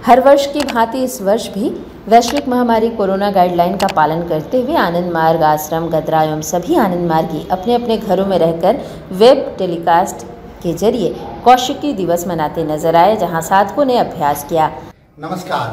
हर वर्ष की भांति इस वर्ष भी वैश्विक महामारी कोरोना गाइडलाइन का पालन करते हुए आनंद मार्ग आश्रम गदरा एवं सभी आनंद मार्गी अपने अपने घरों में रहकर वेब टेलीकास्ट के जरिए कौशिकी दिवस मनाते नजर आए, जहां साधकों ने अभ्यास किया। नमस्कार।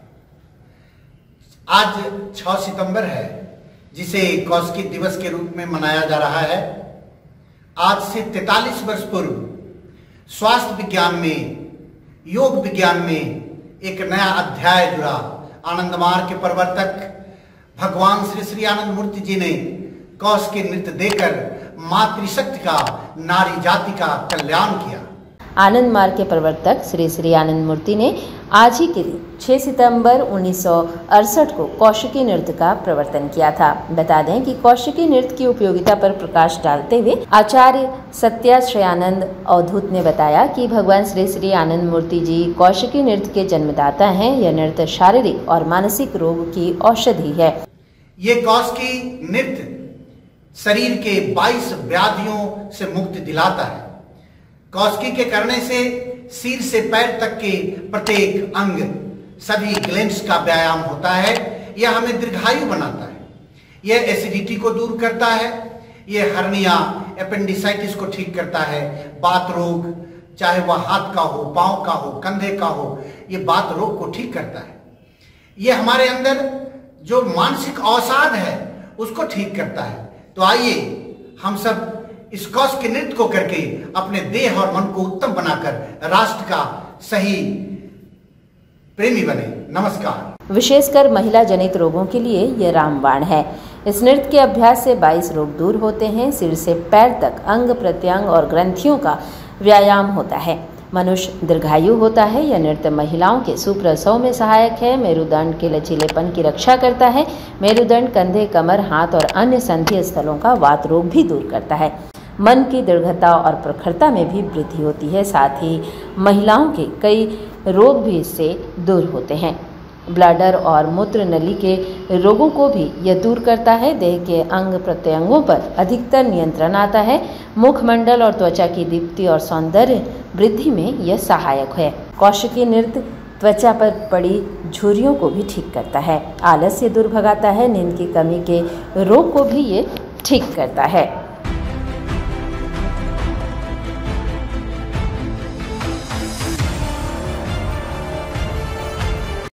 आज 6 सितंबर है, जिसे कौशिकी दिवस के रूप में मनाया जा रहा है। आज से 43 वर्ष पूर्व स्वास्थ्य विज्ञान में, योग विज्ञान में एक नया अध्याय जुड़ा। आनंद मार्ग के प्रवर्तक भगवान श्री श्री आनंद मूर्ति जी ने कौशिकी नृत्य देकर मातृशक्ति का, नारी जाति का कल्याण किया। आनंद मार्ग के प्रवर्तक श्री श्री आनंद मूर्ति ने आज ही के दिन 6 सितंबर 1968 को कौशिकी नृत्य का प्रवर्तन किया था। बता दें कि कौशिकी नृत्य की उपयोगिता पर प्रकाश डालते हुए आचार्य सत्याश्रयानंद अवधूत ने बताया कि भगवान श्री श्री आनंद मूर्ति जी कौशिकी नृत्य के जन्मदाता हैं। यह नृत्य शारीरिक और मानसिक रोग की औषधि है। ये कौशिकी नृत्य शरीर के 22 व्याधियों से मुक्ति दिलाता है। कौशिकी के करने से सिर से पैर तक के प्रत्येक अंग, सभी ग्लैंड्स का व्यायाम होता है। यह हमें दीर्घायु बनाता है। यह एसिडिटी को दूर करता है। यह हर्निया, एपेंडिसाइटिस को ठीक करता है। बात रोग, चाहे वह हाथ का हो, पांव का हो, कंधे का हो, यह बात रोग को ठीक करता है। यह हमारे अंदर जो मानसिक अवसाद है उसको ठीक करता है। तो आइए हम सब इस कौशिकी नृत्य को करके अपने देह और मन को उत्तम बनाकर राष्ट्र का सही प्रेमी बने। नमस्कार। विशेषकर महिला जनित रोगों के लिए यह रामबाण है। इस नृत्य के अभ्यास से 22 रोग दूर होते हैं। सिर से पैर तक अंग प्रत्यंग और ग्रंथियों का व्यायाम होता है। मनुष्य दीर्घायु होता है। यह नृत्य महिलाओं के सुप्रसव में सहायक है। मेरुदंड के लचीलेपन की रक्षा करता है। मेरुदंड, कंधे, कमर, हाथ और अन्य संधि स्थलों का वात रोग भी दूर करता है। मन की दृढ़ता और प्रखरता में भी वृद्धि होती है। साथ ही महिलाओं के कई रोग भी इससे दूर होते हैं। ब्लैडर और मूत्र नली के रोगों को भी यह दूर करता है। देह के अंग प्रत्यंगों पर अधिकतर नियंत्रण आता है। मुखमंडल और त्वचा की दीप्ति और सौंदर्य वृद्धि में यह सहायक है। कौशिकी नृत्य त्वचा पर पड़ी झुर्रियों को भी ठीक करता है। आलस्य दूर भगाता है। नींद की कमी के रोग को भी ये ठीक करता है।